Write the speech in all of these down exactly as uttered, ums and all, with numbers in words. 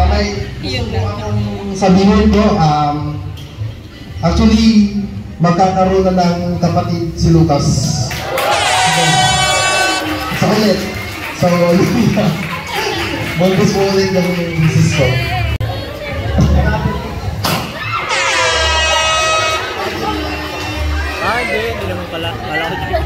may gusto akong sabihin ko, um, actually, magkakaroon na ng kapatid si Lucas. Sa ulit. So, yun na. Magbus mo ulit ng misis ko. Ah, hindi. Hindi naman pala. Pala ko dyan.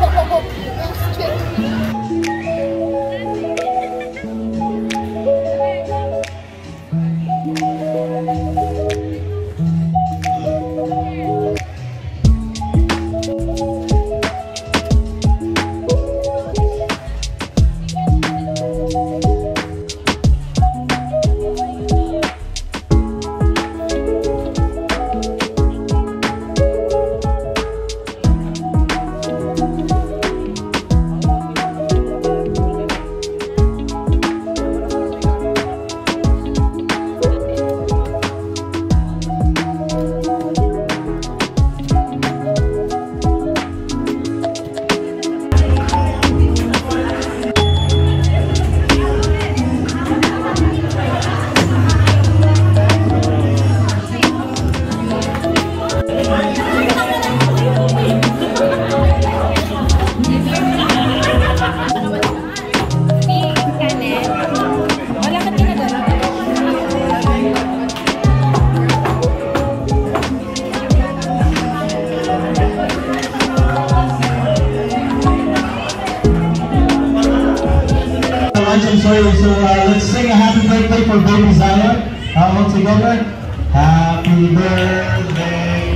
I'm sorry, so uh, let's sing a happy birthday for baby Zion. Uh, all together. Happy birthday.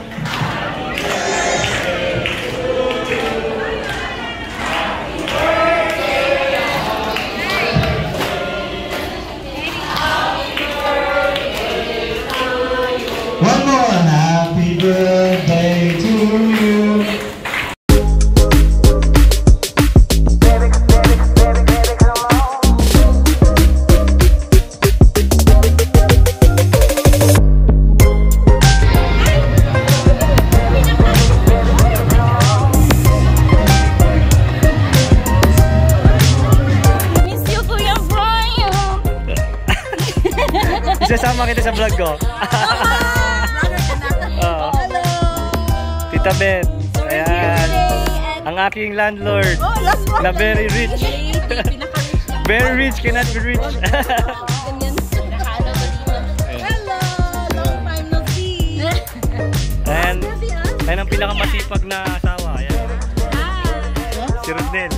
One more. Happy birthday to you. Isasama kita sa vlog ko. Oh. Hello! Tita Beth. Ayan. Ang aking landlord. Na very rich. Very rich, cannot be rich. Hello! Long time no see! And ayan ang pinakamasipag na asawa. Ayan. Si Rodnel.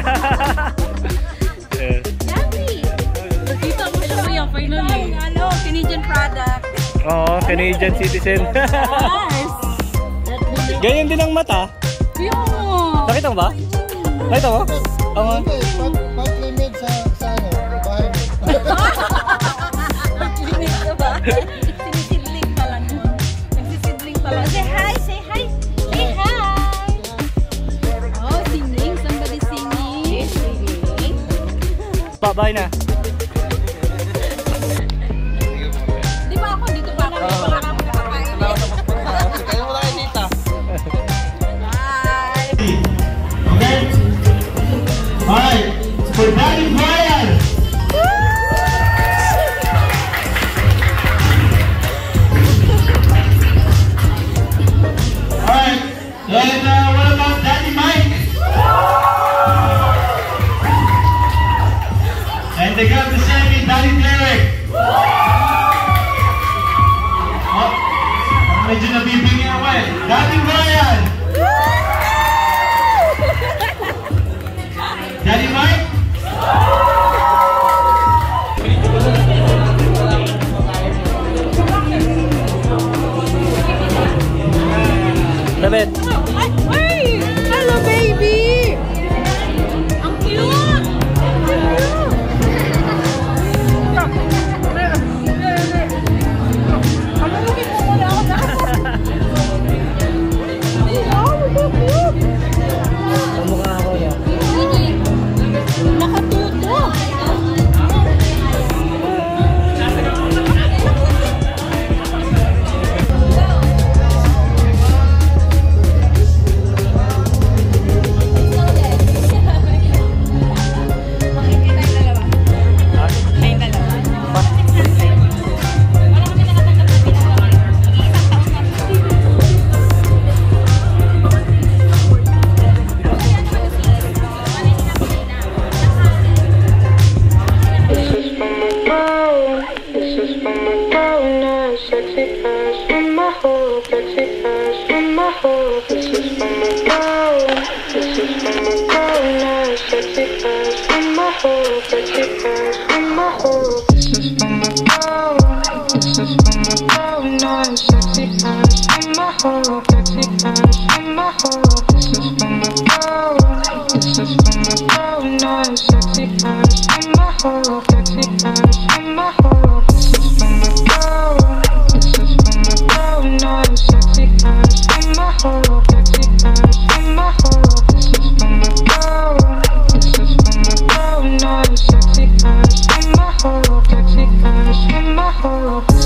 Yeah. Nakita mo siya kaya finally. Ano, Canadian product. Oo, Canadian citizen. Yes! Ganyan din ang mata. Yung! Nakita mo ba? Nakita mo? Oo. Pag-limit sa ano, bahay mo. Pag-limit ka ba? Sinisidling pa lang. Nagsisidling pa lang. Say hi! Say hi! Say hi! Oh, singing. Somebody singing. Singing. Bye na. Di ba ako dito pa kami? Wala kami kakain. Kaya mo lang dito. Bye! Okay? Alright, for Daddy Brian! Alright, and uh, what about Daddy Mike? And the Sexy ass in my hole, sexy ass in my hole.